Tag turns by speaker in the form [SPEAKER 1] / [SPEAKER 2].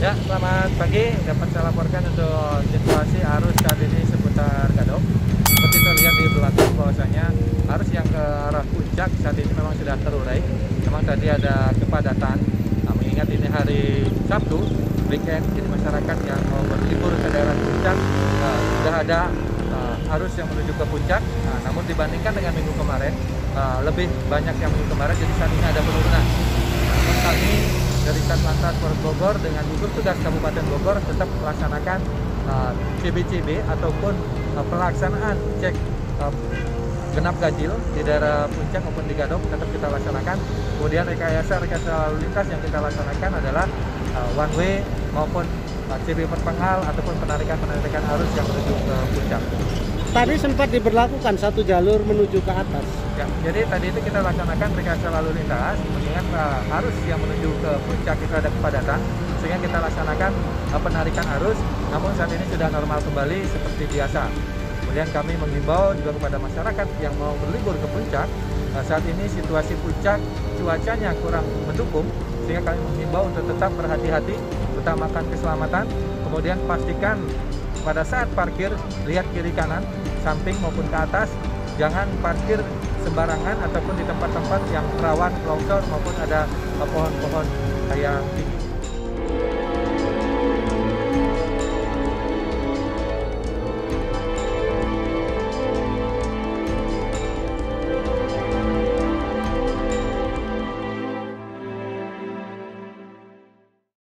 [SPEAKER 1] Ya, selamat pagi. Dapat saya laporkan untuk situasi arus saat ini seputar Gadok. Seperti terlihat di belakang bahwasanya arus yang ke arah puncak saat ini memang sudah terurai. Memang tadi ada kepadatan. Nah, mengingat ini hari Sabtu, weekend, jadi masyarakat yang mau berlibur ke daerah puncak sudah ada arus yang menuju ke puncak. Nah, namun dibandingkan dengan minggu kemarin, lebih banyak yang minggu kemarin, jadi saat ini ada penurunan. Namun kami dari Satlantas Polres Bogor dengan gugus tugas Kabupaten Bogor tetap melaksanakan CBCB ataupun pelaksanaan cek genap ganjil di daerah puncak maupun di Gadok tetap kita laksanakan. Kemudian rekayasa lalu lintas yang kita laksanakan adalah one way maupun CB perpenggal ataupun penarikan arus yang menuju ke puncak.
[SPEAKER 2] Tadi sempat diberlakukan satu jalur menuju ke atas.
[SPEAKER 1] Ya, jadi tadi itu kita laksanakan rekayasa lalu lintas mengingat arus yang menuju ke puncak itu ada kepadatan, sehingga kita laksanakan penarikan arus. Namun saat ini sudah normal kembali seperti biasa. Kemudian kami mengimbau juga kepada masyarakat yang mau berlibur ke puncak. Saat ini situasi puncak cuacanya kurang mendukung, sehingga kami mengimbau untuk tetap berhati-hati, utamakan keselamatan. Kemudian pastikan pada saat parkir lihat kiri kanan, samping maupun ke atas, jangan parkir sembarangan ataupun di tempat-tempat yang rawan longsor maupun ada pohon-pohon kayak tinggi.